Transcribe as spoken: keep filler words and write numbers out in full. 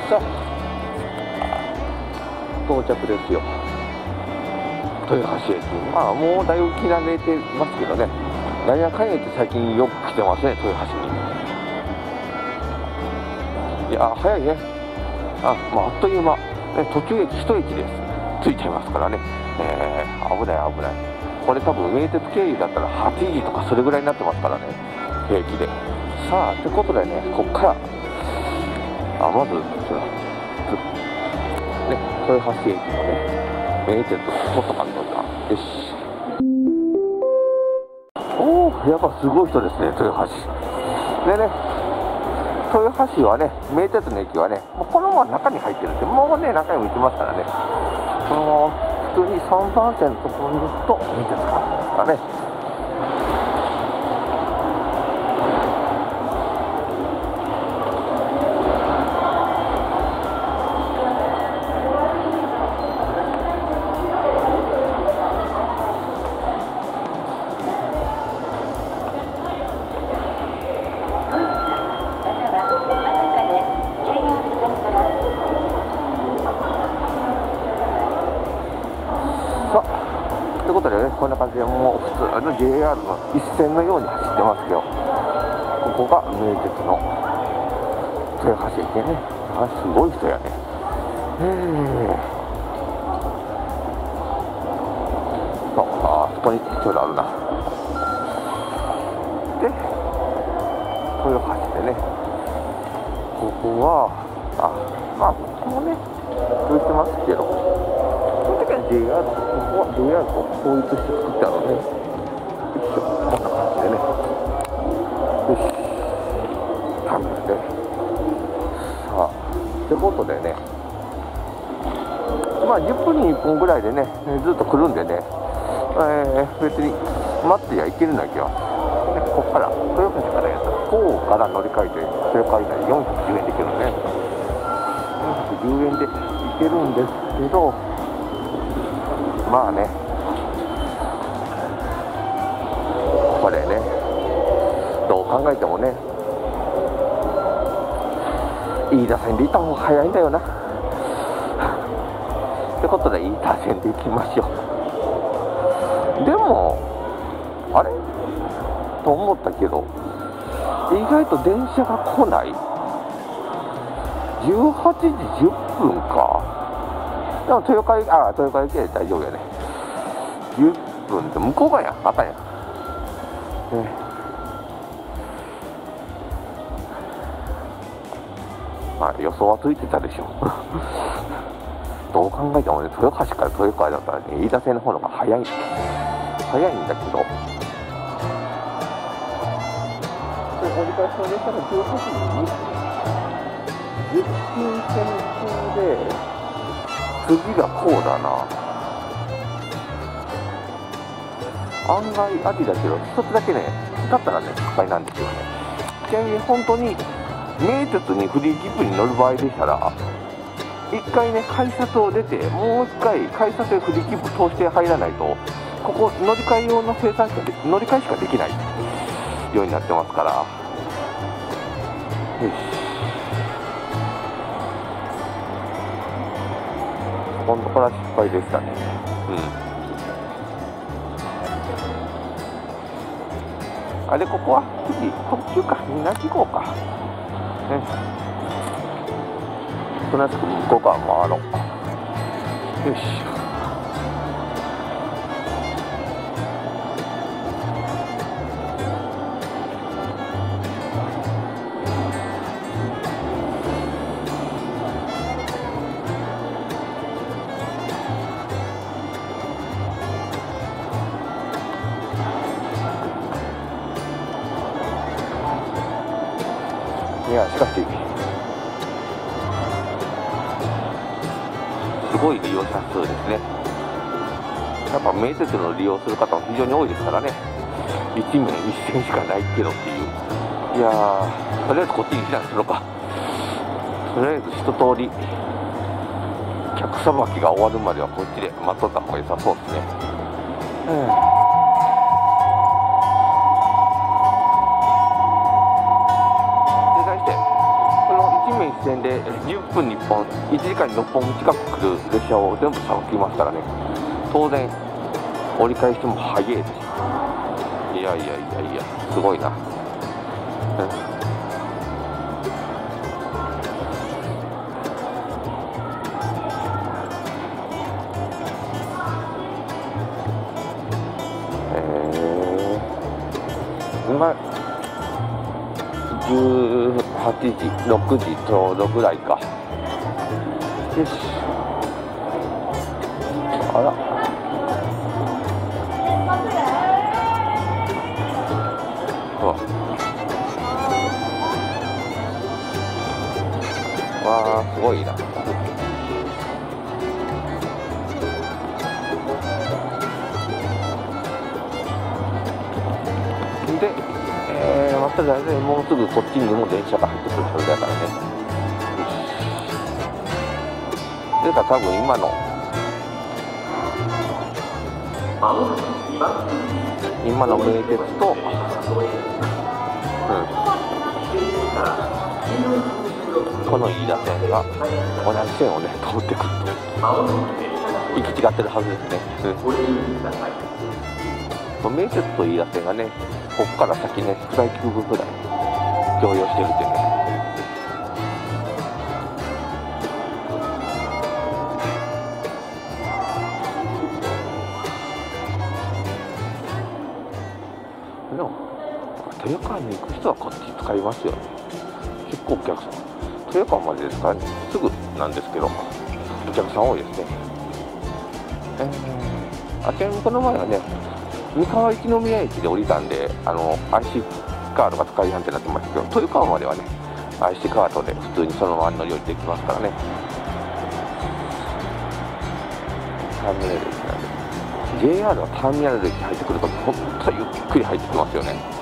さあ到着ですよ、豊橋駅。まあもうだいぶ着慣れてますけどね、なんやかんや言って最近よく来てますね、豊橋に。いや早いね。あ、まあ、あっという間、ね、途中駅一駅です着いちゃいますからね、えー、危ない危ない。これ多分名鉄経由だったらはちじとかそれぐらいになってますからね、平気で。さあってことでね、こっからあまずそのね、豊橋駅のね名鉄取っとかんとな。よし。おお、やっぱすごい人ですね、豊橋でね。豊橋はね、名鉄の駅はね、もうこのまま中に入ってるんで、もうね中にも行きますからね、そのまま普通にさんばん線のところに行くと名鉄からですかね。ということでね、こんな感じでもう普通の ジェイアール の一線のように走ってますけど、ここが名鉄の豊橋駅ね。あ、すごい人やね。へえ。そう、あそこにちょうどあるな。で、豊橋でね、ここは、あ、まあ、ここもね、続いてますけど、ジェイアール、ここは ジェイアール と統一して作ってあるのね。よいしょ、こんな感じでね。よし、ターミナルで。さあ、ってことでね、まあじゅっぷんにいっぷんぐらいでね、ずっと来るんでね、えー、別に待ってりゃいけるんだけど、ね、ここから、豊橋からやったら、こうから乗り換えて、豊川以内よんひゃくじゅうえんできるのね。よんひゃくじゅうえんでいけるんですけど、まあね、これね、どう考えてもね、飯田線で行った方が早いんだよな。ってことで飯田線で行きましょう。でもあれと思ったけど、意外と電車が来ない。じゅうはちじじゅっぷんか。でも豊川駅、ああ豊川駅で大丈夫やね。じゅっぷんって向こう側や、あかんやん、ね。まあ予想はついてたでしょどう考えてもね、豊橋から豊川だったらね、飯田線の方の方が早い早いんだけど、で折り返しの列車がじゅうはちじにじゅっぷん線中で、次がこうだな。案外ありだけど、一つだけね、だったらね、失敗なんですよね。ちなみに本当に名鉄にフリー切符に乗る場合でしたら、一回ね、改札を出て、もう一回改札でフリー切符通して入らないと、ここ乗り換え用の生産しかで乗り換えしかできないようになってますから。よし、今度から失敗でしたね。うん。あれ、ここは次特急か、みんな行こうか。ね。となく向こう側回ろう。よし。いや、しかしすごい利用者数ですね。やっぱ名鉄の利用する方も非常に多いですからね。一面一線しかないけどっていう。いやー、とりあえずこっちに避難するのか。とりあえず一通り客さばきが終わるまではこっちで待っとった方が良さそうですね。うん。 線でじゅっぷんにいっぽん、いちじかんにろっぽん近く来る列車を全部さばきますからね。当然折り返しても早いです。いやいやいやいや、すごいな、うん、えー、今じゅうはちじ、ろくじちょうどぐらいか。よし、あら、わー、すごいな。で、えー、また大体もうすぐこっちにも電車が入ってくるはずだからね。というか多分今の今の名鉄と、うん、この飯田線が同じ線をね通ってくると行き違ってるはずですね。うん、名鉄と飯田線がね、ここから先ね、草駅部ぐらい共用してるっていうね。でも豊川に行く人はこっち使いますよね。結構お客さん、豊川までですからね、すぐなんですけどお客さん多いですね。えー、あちらにこの前はね、三河一宮駅で降りたんで、あの アイシー カードが使いやんってなってましたけど、豊川まではね アイシー カードで普通にそのまま乗り降りできますからね。ターミナル駅なんで、 ジェイアール はターミナル駅入ってくるとほんとゆっくり入ってきますよね。